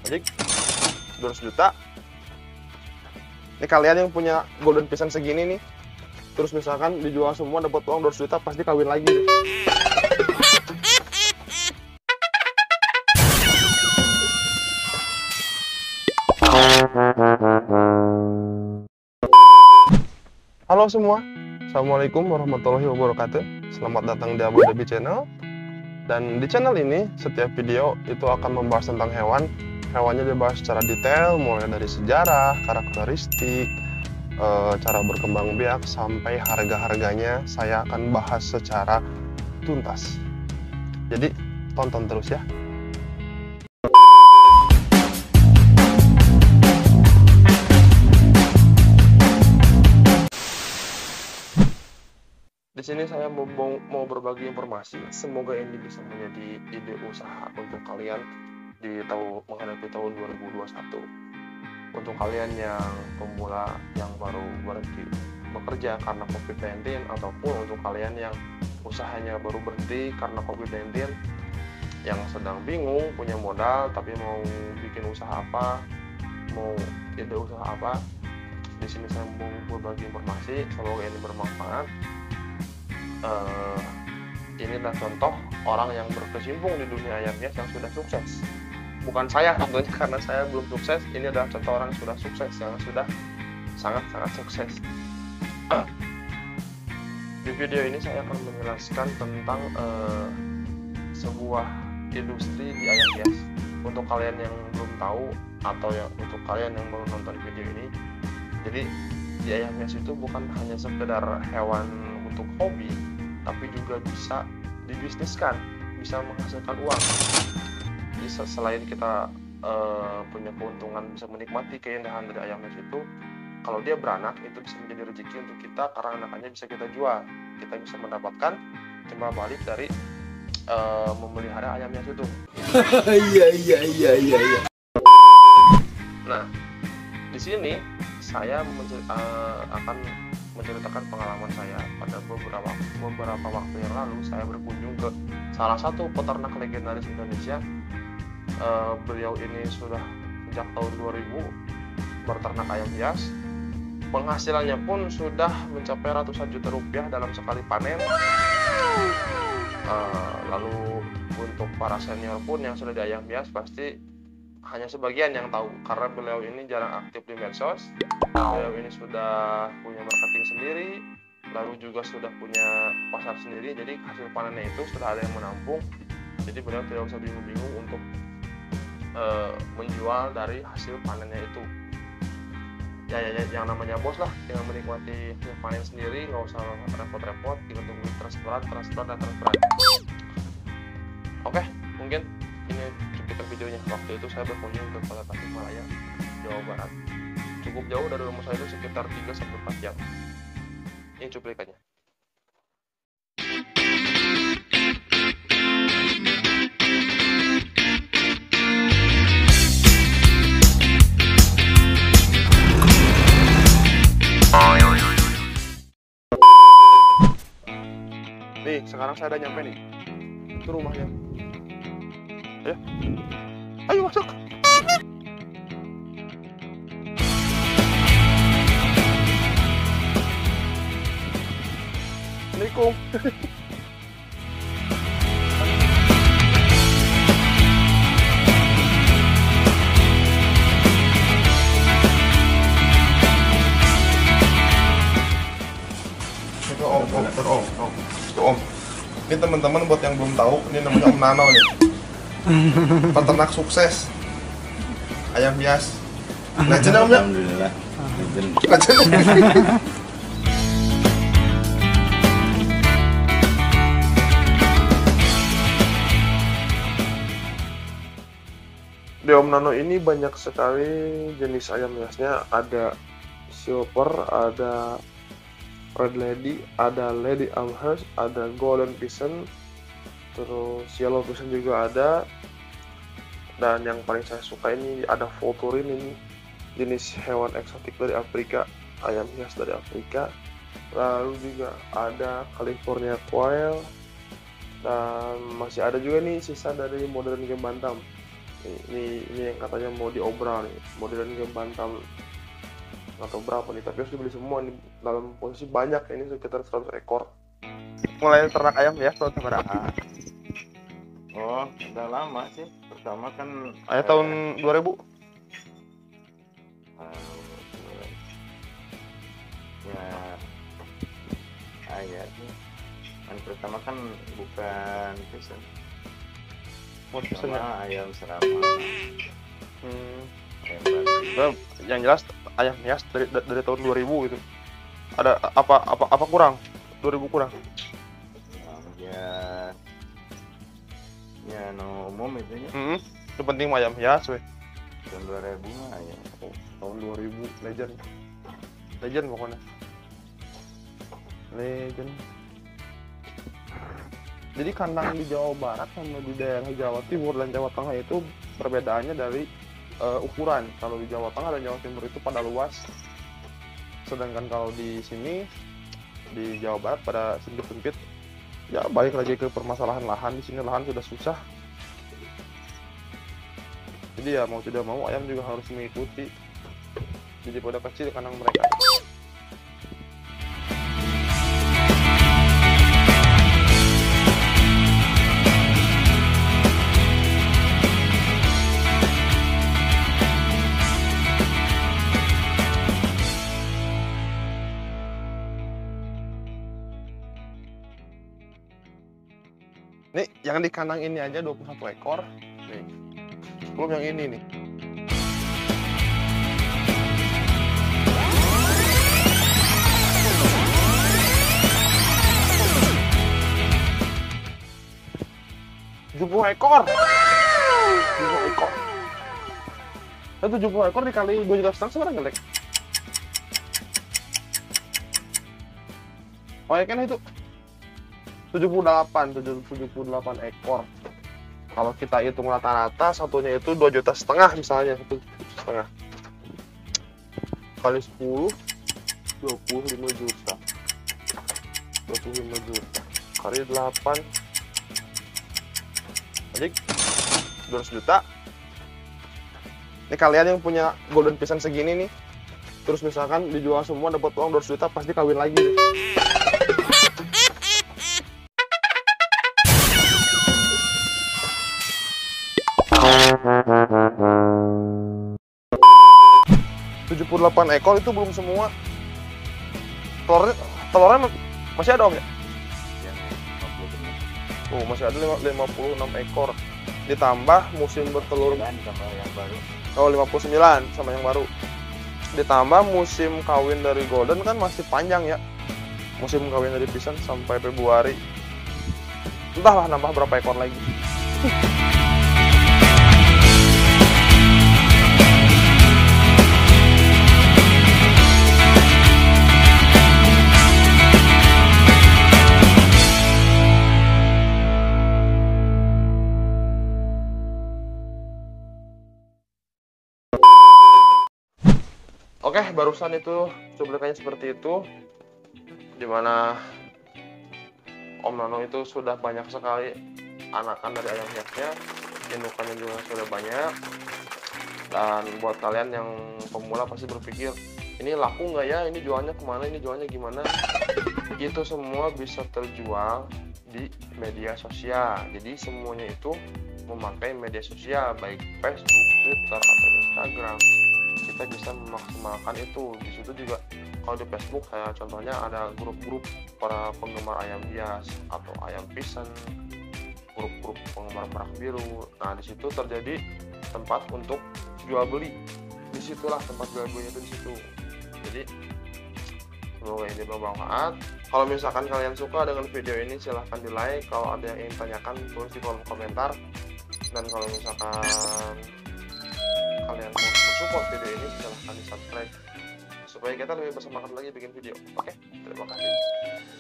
Jadi 200 juta. Ini kalian yang punya golden pisan segini nih, terus misalkan dijual semua dapat uang 200 juta, pasti kawin lagi. Halo semua, Assalamualaikum warahmatullahi wabarakatuh. Selamat datang di Abu Dhabi Channel. Dan di channel ini, setiap video itu akan membahas tentang hewan. Hewannya dibahas secara detail, mulai dari sejarah, karakteristik, cara berkembang biak, sampai harga-harganya saya akan bahas secara tuntas. Jadi, tonton terus ya. Di sini saya mau berbagi informasi. Semoga ini bisa menjadi ide usaha untuk kalian di menghadapi tahun 2021. Untuk kalian yang pemula yang baru berhenti bekerja karena COVID-19, ataupun untuk kalian yang usahanya baru berhenti karena COVID-19, yang sedang bingung punya modal tapi mau bikin usaha apa, mau ide usaha apa. Di sini saya mau berbagi informasi. Semoga ini bermanfaat. Ini adalah contoh orang yang berkecimpung di dunia ayam hias yang sudah sukses. Bukan saya tentunya, karena saya belum sukses. Ini adalah contoh orang yang sudah sukses, yang sudah sangat-sangat sukses. Di video ini saya akan menjelaskan tentang sebuah industri di ayam hias. Untuk kalian yang belum tahu, atau untuk kalian yang baru nonton video ini, jadi di ayam hias itu bukan hanya sekedar hewan untuk hobi, tapi juga bisa dibisniskan, bisa menghasilkan uang. Jadi selain kita punya keuntungan, bisa menikmati keindahan dari ayam hias itu, kalau dia beranak itu bisa menjadi rezeki untuk kita, karena anakannya bisa kita jual. Kita bisa mendapatkan timbal balik dari memelihara ayam hias itu. Iya. Nah, di sini saya akan menceritakan pengalaman saya. Pada beberapa waktu yang lalu, saya berkunjung ke salah satu peternak legendaris Indonesia. Beliau ini sudah sejak tahun 2000 berternak ayam hias. Penghasilannya pun sudah mencapai ratusan juta rupiah dalam sekali panen. Lalu untuk para senior pun yang sudah di ayam hias pasti hanya sebagian yang tahu, karena beliau ini jarang aktif di medsos. Beliau ini sudah punya marketing sendiri, lalu juga sudah punya pasar sendiri. Jadi hasil panennya itu sudah ada yang menampung. Jadi beliau tidak usah bingung-bingung untuk menjual dari hasil panennya itu. Ya, yang namanya bos lah, tinggal menikmati hasil panen sendiri, nggak usah repot-repot, tinggal tunggu transferan. Oke, mungkin ini cuplikan videonya. Waktu itu saya berkunjung ke Kota Tasikmalaya, Jawa Barat. Cukup jauh dari rumah saya itu, sekitar 3-4 jam. Ini cuplikannya. Nih, sekarang saya udah nyampe nih. Itu rumahnya. Ya. Ayo masuk. Assalamualaikum. Itu Om. Ini teman-teman buat yang belum tahu, ini namanya Om Nano nih. Peternak sukses ayam hias. Legend Om ya? Alhamdulillah. Legend. Di Om Nano ini banyak sekali jenis ayam hiasnya. Ada silver, ada red lady, ada lady Amherst, ada golden pigeon, terus yellow pigeon juga ada. Dan yang paling saya suka ini ada Volturin, ini jenis hewan eksotik dari Afrika, ayam hias dari Afrika. Lalu juga ada California Quail, dan masih ada juga nih sisa dari modern game Bantam. Ini yang katanya mau diobral nih, modern game bantam atau berapa nih, tapi harus dibeli semua nih, dalam posisi banyak ini sekitar 100 ekor. Mulai ternak ayam ya tahun berapa? Oh, udah lama sih. Pertama kan Tahun 2000. Ya, ayat nih. Yang pertama kan bukan pesen. Sama ayam serama. Ayam Nah, yang jelas ayam hias dari tahun 2000 gitu. Ada apa kurang? 2000 kurang. Ya no umum itu ya. Yang penting ayam hias weh. Tahun 2000 mah ayam. Tahun 2000 legend pokoknya. Legend. Jadi kandang di Jawa Barat sama di daerah Jawa Timur dan Jawa Tengah itu perbedaannya dari ukuran. Kalau di Jawa Tengah dan Jawa Timur itu pada luas, sedangkan kalau di sini di Jawa Barat pada sempit-sempit. Ya balik lagi ke permasalahan lahan, di sini lahan sudah susah. Jadi ya mau tidak mau ayam juga harus mengikuti. Jadi pada kecil kandang mereka. Nih, yang di kandang ini aja 21 ekor. Nih. Belum yang ini nih. Wow! 70 ekor. 70 ekor. Itu 70 ekor dikali 2,5 juta sebenarnya ngelek. Oh ya kan itu 78 ekor. Kalau kita hitung rata-rata satunya itu 2,5 juta misalnya, 1,5 kali 10 25 juta. 25 juta kali 8 jadi 200 juta. Ini kalian yang punya golden pisan segini nih, terus misalkan dijual semua dapat uang 200 juta, pasti kawin lagi. 78 ekor itu belum semua. Telurnya masih ada om ya? Oh, masih ada 56 ekor. Ditambah musim bertelur yang baru. Oh, 59 sama yang baru. Ditambah musim kawin dari golden kan masih panjang ya. Musim kawin dari pisan sampai Februari. Entahlah nambah berapa ekor lagi. Oke, barusan itu cuplikannya seperti itu, dimana Om Nano itu sudah banyak sekali anakan dari ayam hiasnya, indukannya juga sudah banyak. Dan buat kalian yang pemula pasti berpikir, ini laku nggak ya, ini jualnya kemana, ini jualnya gimana. Itu semua bisa terjual di media sosial. Jadi semuanya itu memakai media sosial, baik Facebook, Twitter, atau Instagram. Kita bisa memaksimalkan itu. Di situ juga kalau di Facebook saya contohnya ada grup-grup para penggemar ayam hias atau ayam pisan, grup-grup penggemar merak biru. Nah, di situ terjadi tempat untuk jual beli. Disitulah tempat jual belinya itu di situ. Jadi semoga ini bermanfaat. Kalau misalkan kalian suka dengan video ini, silahkan di like. Kalau ada yang ingin tanyakan, tulis di kolom komentar. Dan kalau misalkan kalian mau support video ini, silahkan di subscribe supaya kita lebih bersemangat lagi bikin video. Oke, terima kasih.